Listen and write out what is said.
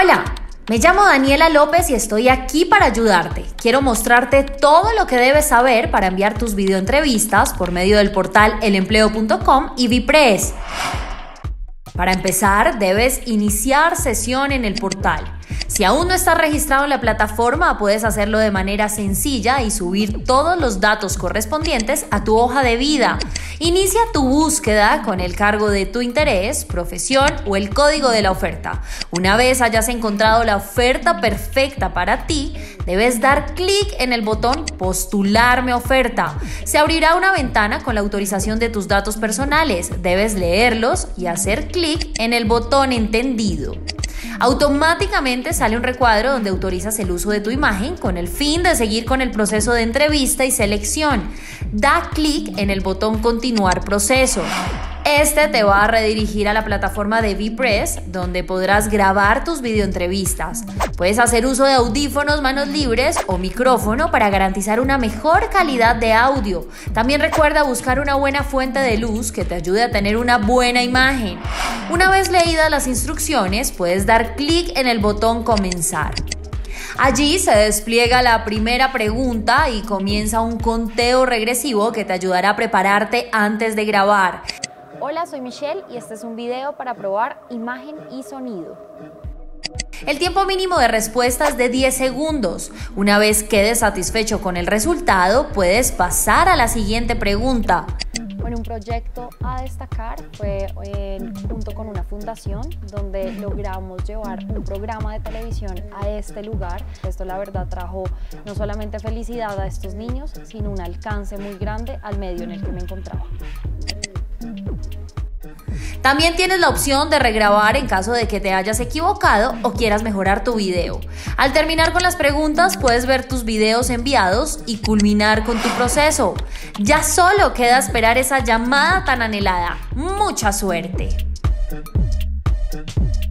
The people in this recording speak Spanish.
Hola, me llamo Daniela López y estoy aquí para ayudarte. Quiero mostrarte todo lo que debes saber para enviar tus videoentrevistas por medio del portal elempleo.com y VPress. Para empezar, debes iniciar sesión en el portal. Si aún no estás registrado en la plataforma, puedes hacerlo de manera sencilla y subir todos los datos correspondientes a tu hoja de vida. Inicia tu búsqueda con el cargo de tu interés, profesión o el código de la oferta. Una vez hayas encontrado la oferta perfecta para ti, debes dar clic en el botón Postularme oferta. Se abrirá una ventana con la autorización de tus datos personales. Debes leerlos y hacer clic en el botón Entendido. Automáticamente sale un recuadro donde autorizas el uso de tu imagen con el fin de seguir con el proceso de entrevista y selección. Da clic en el botón Continuar proceso. Este te va a redirigir a la plataforma de VPress, donde podrás grabar tus videoentrevistas. Puedes hacer uso de audífonos manos libres o micrófono para garantizar una mejor calidad de audio. También recuerda buscar una buena fuente de luz que te ayude a tener una buena imagen. Una vez leídas las instrucciones, puedes dar clic en el botón Comenzar. Allí se despliega la primera pregunta y comienza un conteo regresivo que te ayudará a prepararte antes de grabar. Hola, soy Michelle y este es un video para probar imagen y sonido. El tiempo mínimo de respuesta es de 10 segundos. Una vez quedes satisfecho con el resultado, puedes pasar a la siguiente pregunta. Bueno, un proyecto a destacar fue junto con una fundación donde logramos llevar un programa de televisión a este lugar. Esto la verdad trajo no solamente felicidad a estos niños, sino un alcance muy grande al medio en el que me encontraba. También tienes la opción de regrabar en caso de que te hayas equivocado o quieras mejorar tu video. Al terminar con las preguntas, puedes ver tus videos enviados y culminar con tu proceso. Ya solo queda esperar esa llamada tan anhelada. ¡Mucha suerte!